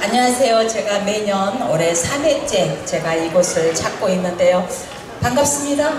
안녕하세요. 제가 매년 올해 3회째 제가 이곳을 찾고 있는데요. 반갑습니다.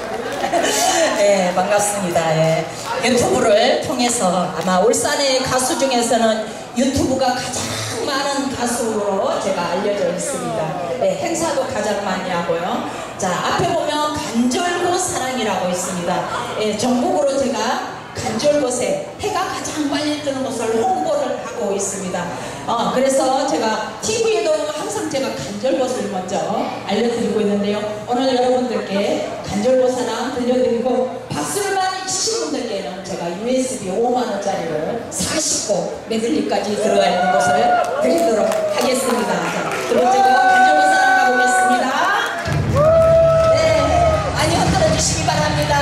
네, 반갑습니다. 예. 유튜브를 통해서 아마 울산의 가수 중에서는 유튜브가 가장 많은 가수로 제가 알려져 있습니다. 네, 행사도 가장 많이 하고요. 자, 앞에 보면 간절곶 사랑이라고 있습니다. 예, 전국으로 제가 간절곶에 해가 가장 빨리 뜨는 곳을 홍보를 하고 있습니다. 그래서 제가 TV에도 항상 제가 간절곶을 먼저 알려드리고 있는데요. 오늘 여러분들께 간절곶 사랑 들려드리고 박수를 많이 치신 분들께는 제가 USB 5만원짜리를 40곡 메들리까지 들어가 있는 것을 드리도록 하겠습니다. 자, 두 번째 곡 간절곶 사랑 가보겠습니다. 네, 많이 흔들어 주시기 바랍니다.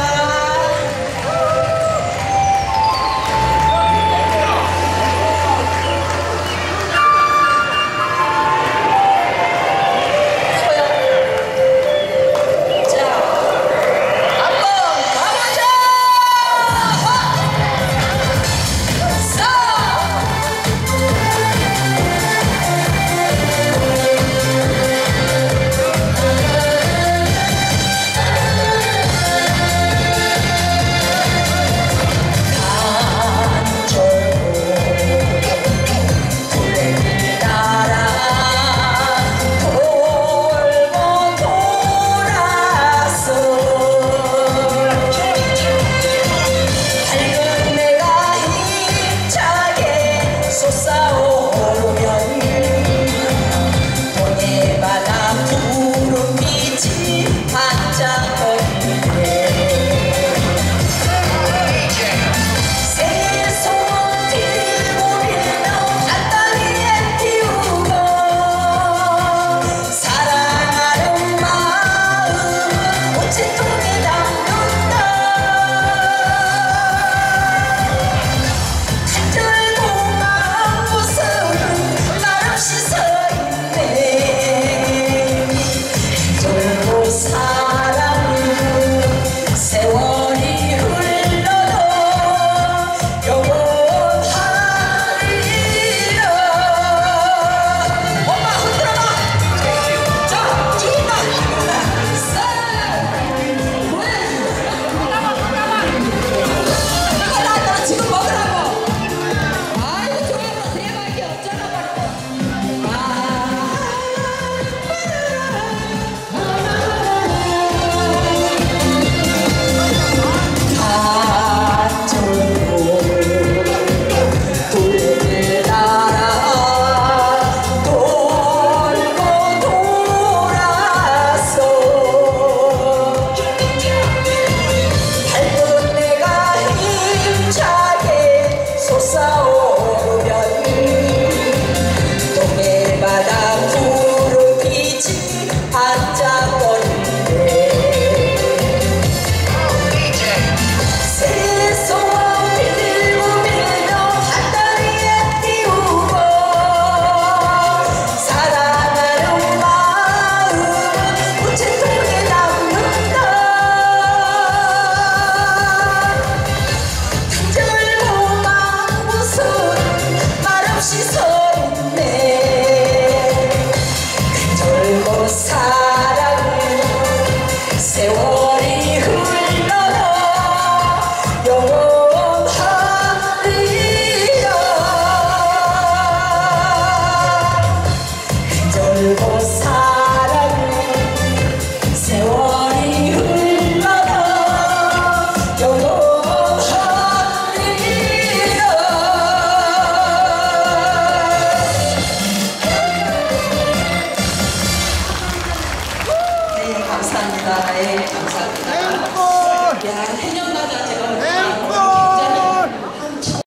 감사합니다. 예, 감사합니다. 야,